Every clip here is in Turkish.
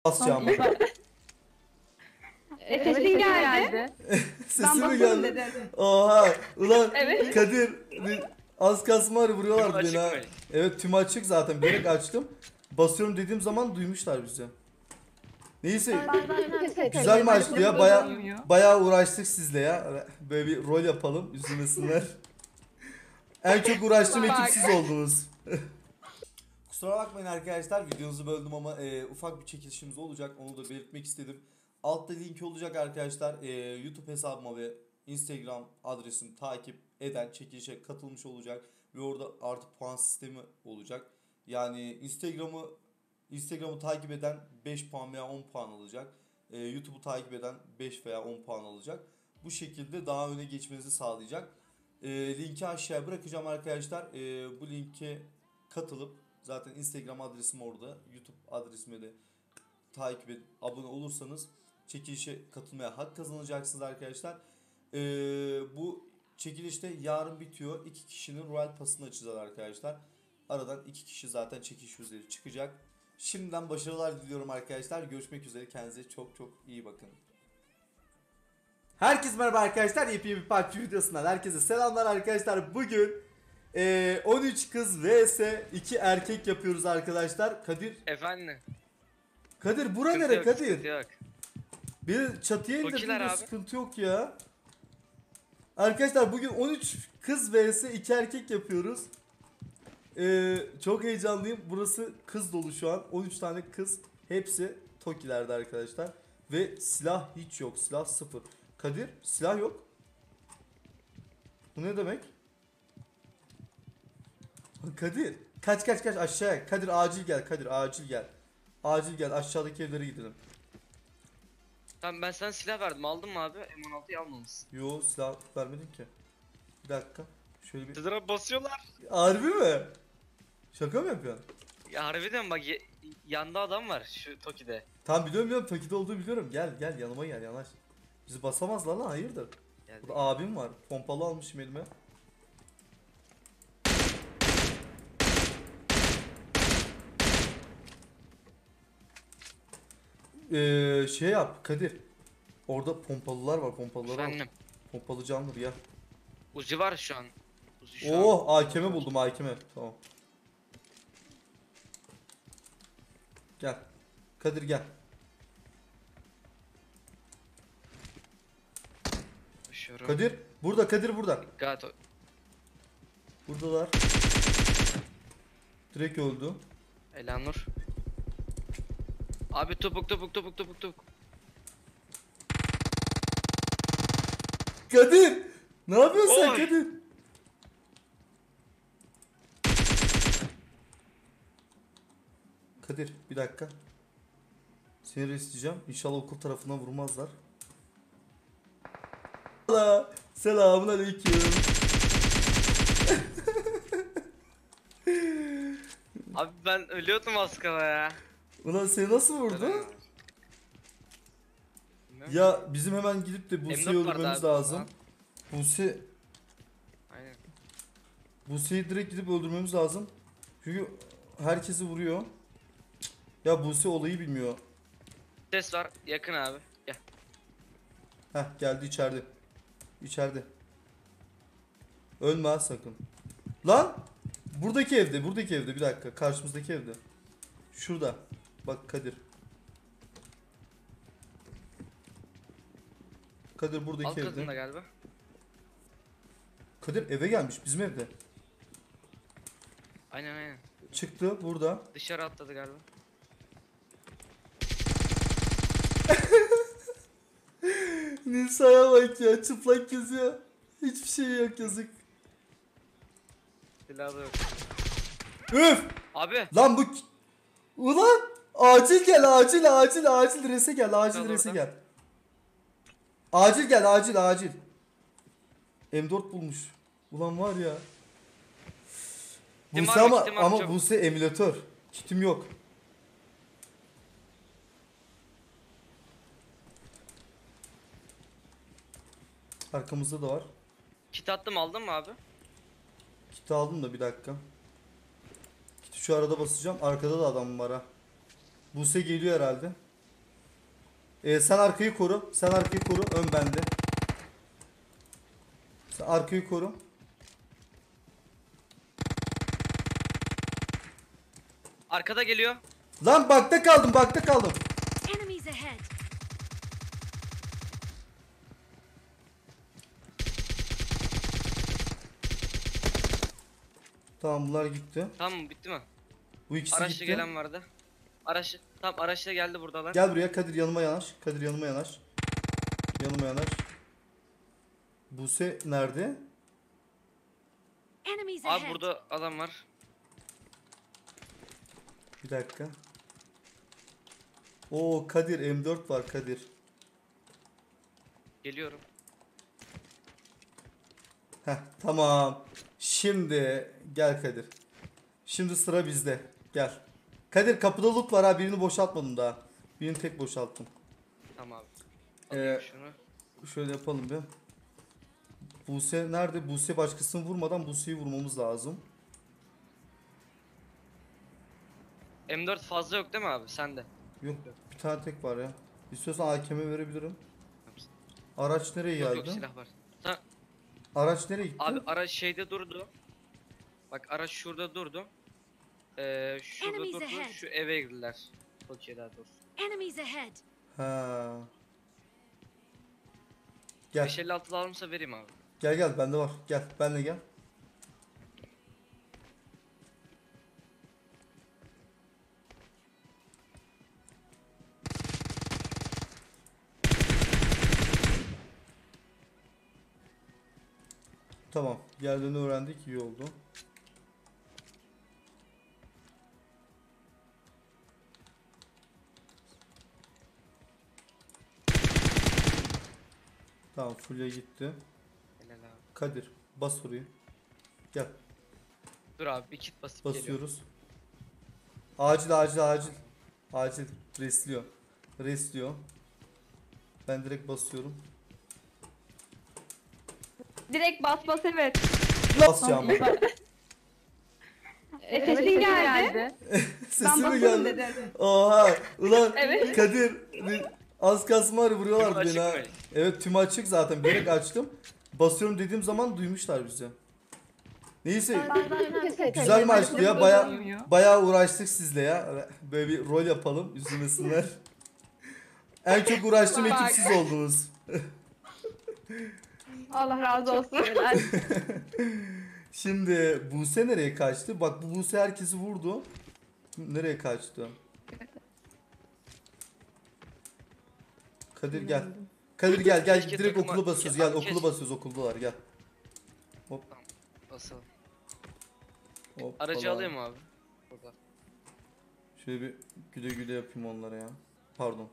basacağım. Sesin geldi. Sesi mi geldi? Oha. Ulan Evet. Kadir az kalsın var ya vuruyorlardı Tüm beni ha. açık mı? Evet tüm açık zaten. Bilerek açtım. Basıyorum dediğim zaman duymuşlar bizi. Neyse güzel maçtı ya. Baya uğraştık sizle ya. Böyle bir rol yapalım. Üzülmesinler. En çok uğraştığım ekip siz oldunuz. Kusura bakmayın arkadaşlar, videonuzu böldüm ama ufak bir çekilişimiz olacak, onu da belirtmek istedim. Altta linki olacak arkadaşlar. YouTube hesabıma ve Instagram adresim takip eden çekilişe katılmış olacak ve orada artık puan sistemi olacak. Yani Instagram'ı takip eden 5 puan veya 10 puan alacak. YouTube'u takip eden 5 veya 10 puan alacak. Bu şekilde daha öne geçmenizi sağlayacak. Linki aşağıya bırakacağım arkadaşlar. Bu linke katılıp zaten Instagram adresim orada, YouTube adresime de takip edip abone olursanız çekilişe katılmaya hak kazanacaksınız arkadaşlar. Bu çekilişte yarın bitiyor. 2 kişinin Royal Pass'ını açacağız arkadaşlar. Aradan 2 kişi zaten çekiliş üzeri çıkacak. Şimdiden başarılar diliyorum arkadaşlar. Görüşmek üzere. Kendinize çok çok iyi bakın. Herkese merhaba arkadaşlar. Yepyeni bir PUBG videosundan herkese selamlar arkadaşlar. Bugün 13 kız vs 2 erkek yapıyoruz arkadaşlar. Kadir. Efendim. Kadir bura Sıkıntı nere yok, Kadir? sıkıntı yok. Bir çatıya Tokiler indirdim de abi. sıkıntı yok ya. Arkadaşlar bugün 13 kız vs 2 erkek yapıyoruz. Çok heyecanlıyım. Burası kız dolu şu an. 13 tane kız. Hepsi Tokilerde arkadaşlar. Ve silah hiç yok. Silah sıfır. Kadir silah yok. Bu ne demek? Kadir kaç aşağıya. Kadir acil gel. Kadir acil gel. Acil gel, aşağıdaki evlere gidelim. Tamam, ben sana silah verdim, aldın mı abi? M16'yı almamışsın. Yo silah vermedin ki. Bir dakika. Şöyle bir... Sizlere basıyorlar. Harbi mi? Şaka mı yapıyorsun? Ya harbiden bak, yanda adam var şu Toki'de. Tamam biliyorum Toki'de olduğunu biliyorum. Gel yanıma gel, yanaş. Bizi basamazlar lan, hayırdır? Geldi. Burada abim var. Pompalı almışım elime. Şey yap Kadir. Orada pompalılar var, pompalılar var. Efendim. Pompalı canlı ya. Uzi var şu an. Uzi şu Oh an. AKM buldum, AKM. Tamam. Gel. Kadir gel. Koşuyorum. Kadir burada, Kadir burada. Dikkat. Buradalar. Direkt öldü. Elanur. Abi topuk. Kadir! Ne yapıyorsun sen Oy! Kadir? Kadir bir dakika. Seni isteyeceğim. İnşallah okul tarafından vurmazlar. Selamun aleyküm. Abi ben ölüyordum az kala ya. Ulan seni nasıl vurdu? Ya bizim hemen gidip de Buse'yi M4 vardı öldürmemiz abi lazım. ondan. Aynen. Buse'yi direkt gidip öldürmemiz lazım. Çünkü herkesi vuruyor. Ya Buse olayı bilmiyor. Ses var yakın abi. Gel. Heh geldi içeride. İçeride. Ölme ha sakın. Lan! Buradaki evde bir dakika. Karşımızdaki evde. Şurada. Bak Kadir. Kadir buradaki Alt evde. katında galiba. Kadir eve gelmiş bizim evde. Aynen. Çıktı burada. Dışarı atladı galiba. Nisa'ya bak ya, çıplak geziyor. Hiçbir şey yok, yazık. Silahı da yok. Üf! Abi. Lan bu... Ulan! Acil gel, acil rese gel, acil rese orada. gel. Acil gel, acil. M4 bulmuş. Ulan var ya. Kitim Buse var mı? ama, Kitim var mı? ama Çabuk. Buse emülatör. Kitim yok. Arkamızda da var. Kit attım, aldın mı abi? Kiti aldım da bir dakika. Kiti şu arada basacağım. Arkada da adam var ha. Buse geliyor herhalde. Sen arkayı koru. Sen arkayı koru. Ön bende. Sen arkayı koru. Arkada geliyor. Lan bakta kaldım, bakta kaldım. Enemies ahead. Tamam bunlar gitti. Tamam mı? Bitti mi? Bu ikisi Araçla gitti. gelen vardı. Araç tam araçla geldi buradalar. Gel buraya Kadir, yanıma yanaş. Kadir yanıma yanaş. Yanıma yanaş. Buse nerede? Enemies Abi ahead. burada adam var. Bir dakika. Oo Kadir, M4 var Kadir. Geliyorum. Heh tamam. Şimdi gel Kadir. Şimdi sıra bizde. Gel. Kadir kapıda loot var ha, birini boşaltmadım daha. Birini tek boşalttım. Tamam abi. Alayım şunu. Şöyle yapalım bir. Buse nerede? Buse başkasını vurmadan Buse'yi vurmamız lazım. M4 fazla yok değil mi abi? Sende. Yok bir tane tek var ya. İstiyorsan AKM verebilirim. Araç nereye Yok yok geldi? silah var. Ta Araç nereye gitti? abi araç şeyde durdu. Bak araç şurada durdu. Şurada Enemies durdu. ahead. Şu eve girdiler. Tokyo'ya daha doğrusu. Enemies ahead. Ha. Gel. 556 lazımsa vereyim abi. Gel gel bende var. Gel benle gel. Tamam. Geldiğini öğrendik, iyi oldu. Tamam fulya gitti. Helal abi. Kadir bas orayı. Gel Dur abi bir kit basıp geliyorum. basıyoruz. Acil acil acil. Acil resliyor. Resliyor. Ben direkt basıyorum. Direkt bas evet. Basacağım. Sesin geldi. Sesi Ben mi basarım geldi? dedim. Oha ulan Evet. Kadir az kalsın var ya, vuruyorlar Tüm beni açık ha. mı? Evet tüm açık zaten, bilerek açtım. Basıyorum dediğim zaman duymuşlar bizi. Neyse güzel maçtı ya, baya uğraştık sizle ya. Böyle bir rol yapalım, üzülmesinler. En çok uğraştığım ekip siz oldunuz. Allah razı olsun. Şimdi Buse nereye kaçtı? Bak bu Buse herkesi vurdu. Nereye kaçtı? Kadir gel. Kadir gel gel, Keşke direkt takıma- okulu basıyoruz, Ya, gel okulu keşke- basıyoruz, okuldalar gel. Basalım. Hop, Aracı falan. alayım abi. Burada. Şöyle bir güle güle yapayım onlara ya. Pardon.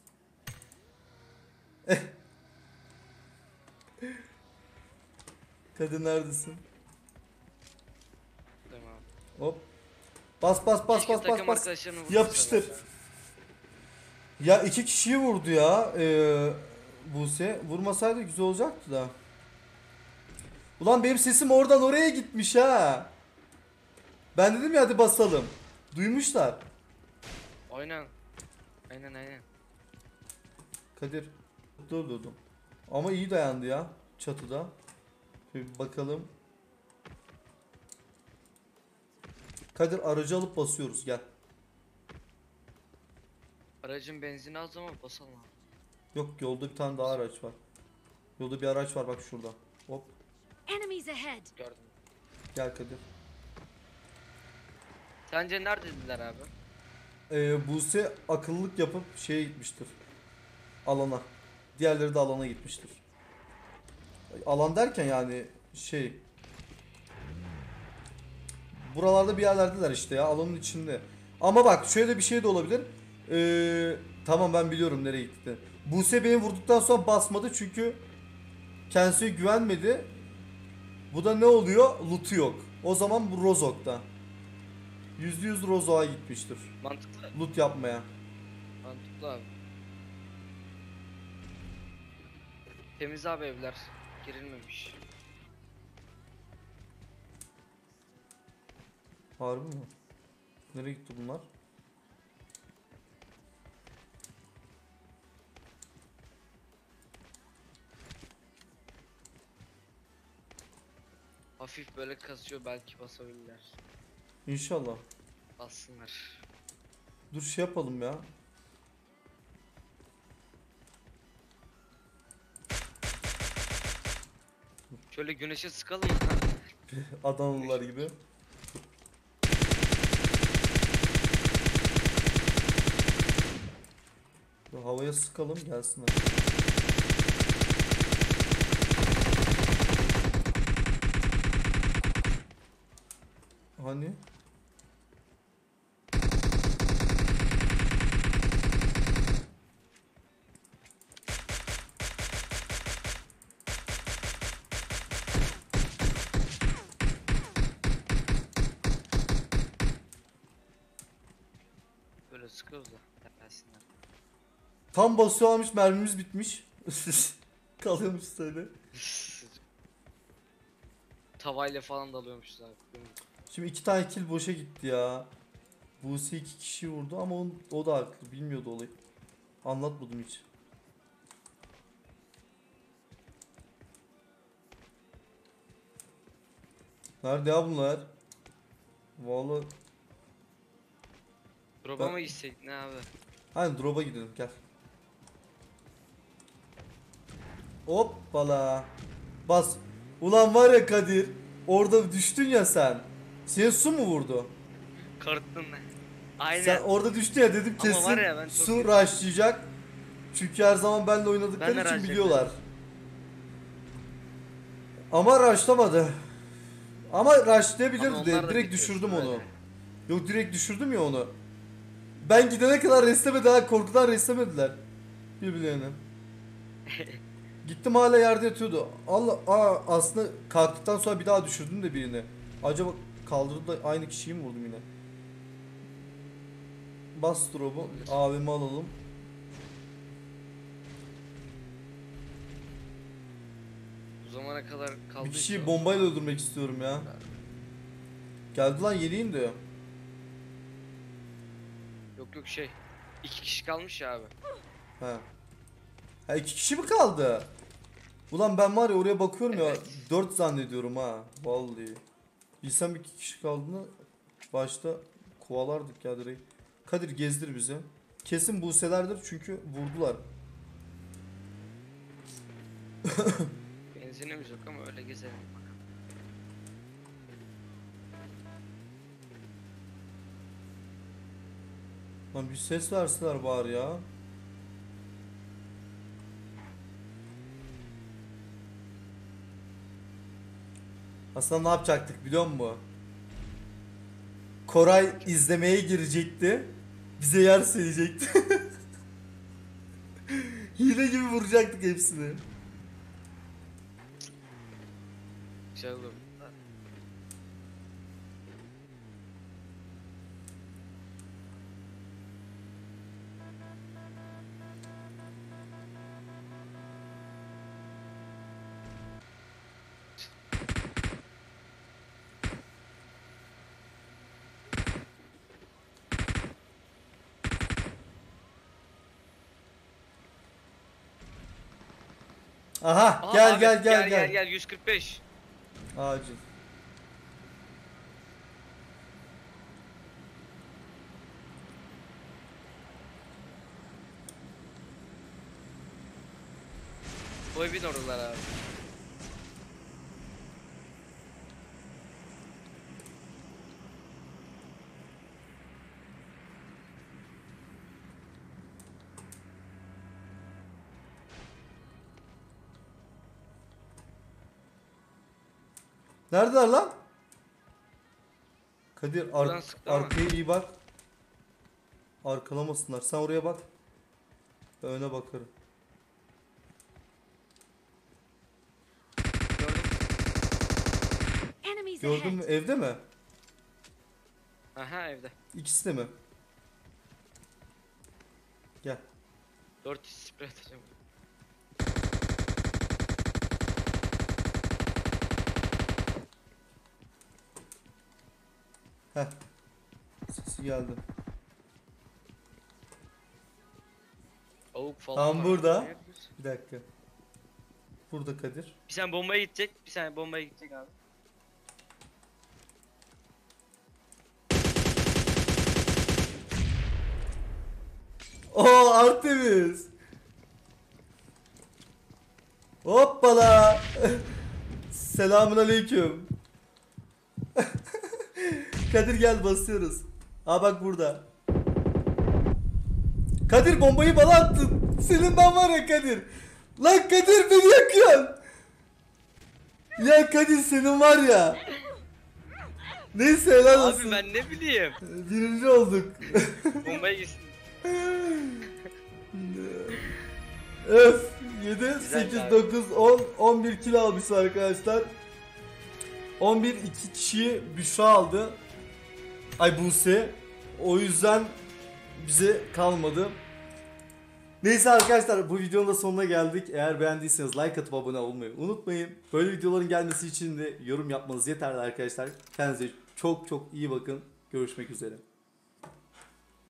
Kadir neredesin? Buradayım abi. Hop. Bas bas bas Keşke bas bas takım bas. arkadaşlarını vursa Yapıştır. zaten. Ya iki kişiyi vurdu ya. Buse. Vurmasaydı güzel olacaktı da. Ulan benim sesim oradan oraya gitmiş ha. Ben dedim ya hadi basalım. Duymuşlar. Aynen. Aynen. Kadir durdum. Ama iyi dayandı ya çatıda. Bir bakalım. Kadir aracı alıp basıyoruz, gel. Aracın benzini az ama basalım abi. Yok yolda bir tane daha araç var. Yolda bir araç var bak şurada. Hop Enemies ahead. Gördüm. gel Kadir. Sence neredediler abi? Buse akıllılık yapıp şeye gitmiştir. Alana. Diğerleri de alana gitmiştir. Alan derken yani şey. Buralarda bir yerlerdeler işte ya, alanın içinde. Ama bak şöyle bir şey de olabilir. Tamam ben biliyorum nereye gitti. Buse beni vurduktan sonra basmadı çünkü kendisine güvenmedi. Bu da ne oluyor? Loot'u yok. O zaman bu Rozok'ta. %100 Rozok'a gitmiştir. Mantıklı. Loot yapmaya. Mantıklı abi. Temiz abi evler. Girilmemiş. Harbi mi? Nereye gitti bunlar? Hafif böyle kasıyor, belki basabilirler. İnşallah. Bassınlar. Dur şey yapalım ya. Şöyle güneşe sıkalım. Adanalılar gibi. Dur, havaya sıkalım gelsinler. Hani? Böyle sıkıyoruz da gelsinler. Tam basıyormuş, mermimiz bitmiş. Kalıyormuş öyle. Tavayla falan da alıyormuşuz abi. Şimdi 2 tane kill boşa gitti ya. Buse 2 kişi vurdu ama o da haklı. Bilmiyordu olayı. Anlatmadım hiç. Nerede ya bunlar? Vallahi Drop'a Ben- mı gitsek ne abi? hani drop'a gidelim gel. Hoppala. Bas. Ulan var ya Kadir. Orada düştün ya sen. Seni su mu vurdu? Karıttın ne? Aynen. Sen orada düştün ya dedim Ama kesin var ya ben çok su kötü- rushlayacak. Çünkü her zaman benimle Ben oynadıkları de için rush biliyorlar. Ama rushlamadı. Ama Ama rushlayabilirdi onlar de da direkt bitiyor düşürdüm böyle. onu. Yok direkt düşürdüm ya onu. Ben gidene kadar reslemedi ha, korkudan reslemediler birbirlerini. Gittim hala yerde yatıyordu. Allah aslında kalktıktan sonra bir daha düşürdüm de birini. Acaba kaldırdı da aynı kişiyi mi vurdum yine? Bas drop'u. AVM'i alalım. Bu zamana kadar kaldı. Bir kişiyi bombayla öldürmek istiyorum ya. Geldi lan yeni indi. Yok yok şey. 2 kişi kalmış ya abi. He. Ha 2 kişi mi kaldı? Ulan ben var ya oraya bakıyorum ya, Evet. 4 zannediyorum ha. Vallahi. Bilsem 2 kişi kaldığını başta kovalardık ya direkt. Kadir gezdir bizi. Kesin Buse'lerdir çünkü vurdular. Benzinimiz yok ama öyle gezelim. Lan bir ses verseler bari ya. Aslında ne yapacaktık biliyor musun? Koray izlemeye girecekti. Bize yer seçecekti. Hile gibi vuracaktık hepsini. Güzel olur. Aha Aha, gel abi, gel gel gel gel. gel 145. Acil. Bu evin oradalar abi. Neredeler lan? Kadir Buradan sıktı ama. arkaya iyi bak. Arkalamasınlar. Sen oraya bak. Ben öne bakarım. Gördüm. Enemies Gördün mü? ahead. Evde mi? Aha evde. İkisi de mi? Gel. 400 sprey atacağım. Heh. Sesi geldi. Avuk falan Tam var. burada. Ne yapıyorsun? Bir dakika. Burada Kadir. Bir saniye bombaya gidecek. Bir saniye bombaya gidecek abi. Oo Artemis. Hoppala. Selamun aleyküm. Kadir gel basıyoruz. Aa bak burada. Kadir bombayı bana attın. Senin ben var ya Kadir. Lan Kadir beni yakıyorsun. Ya Kadir senin var ya. Neyse helal olsun. Abi ben ne bileyim. Birinci olduk. Bombaya gitsin. Öf 7, Güzel 8, abi. 9, 10, 11 kilo almışız arkadaşlar. 11 2 kişiyi Büşra aldı. Ay Buse. O yüzden bize kalmadı. Neyse arkadaşlar bu videonun da sonuna geldik. Eğer beğendiyseniz like atıp abone olmayı unutmayın. Böyle videoların gelmesi için de yorum yapmanız yeterli arkadaşlar. Kendinize çok çok iyi bakın. Görüşmek üzere.